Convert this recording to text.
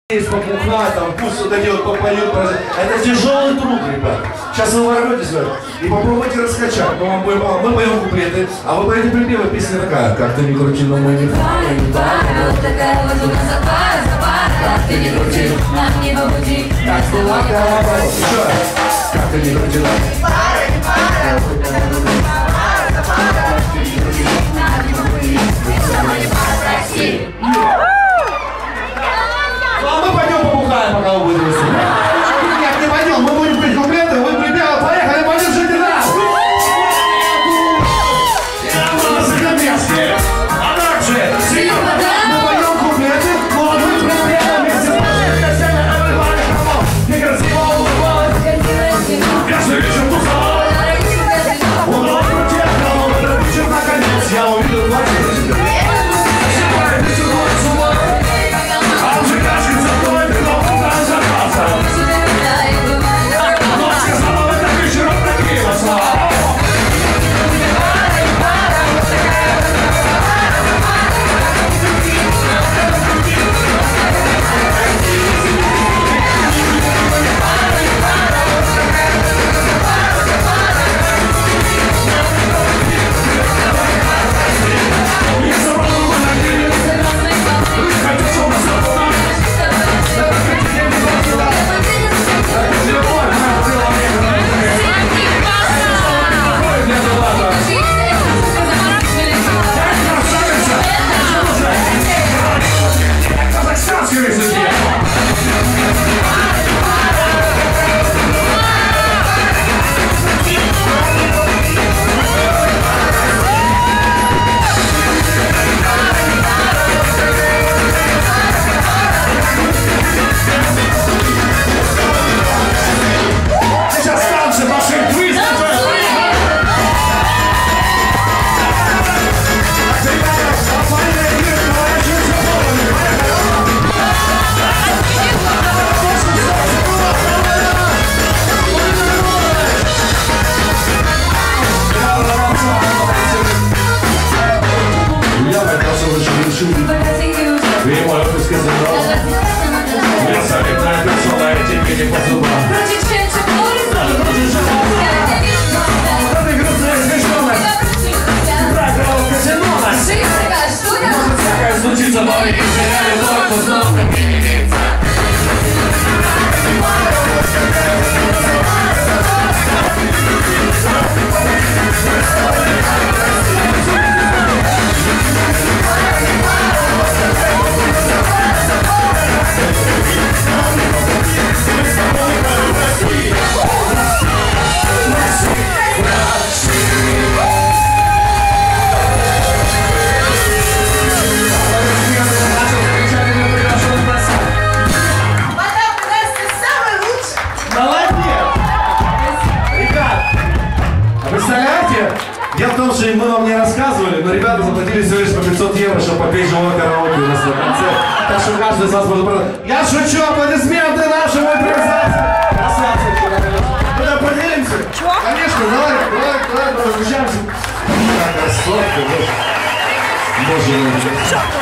Есть попухать, там, пусть вот эти вот попоют. Это тяжелый труд, ребят. Сейчас вы ворветесь и попробуйте раскачать. Мы поем куплеты, а вы поете припевы. Песня такая: как ты не крути, но мы не пара, не пара. Вот такая вот у нас пара. Как ты не крути, нам не по пути. Так была голова. Еще раз. Как ты не крути, нам не пара, не пара. Вот такая вот у нас пара. Как ты не крути, нам не по пути. Это не пара, прости. А мы пойдем побухаем, пока вы будете выступать. Нет, не пойдем, мы будем петь куплеты, вы припевы, поехали, поддержите нас! А также, мы поем куплеты, но вы припевы вместе с нами. Некрасиво улыбалась, я же вижу тусовал. Удобно крутит, но это вечер наконец, я увидел два человека. Дело в том, что мы вам не рассказывали, но ребята заплатили всего лишь по 500 евро, чтобы попеть живой караоке у нас на конце. Так что каждый из вас может продать. Я шучу, аплодисменты нашему импровизации. Красавцы. Куда поделимся? Чего? Конечно, давай, возвращаемся. Красотка, боже мой.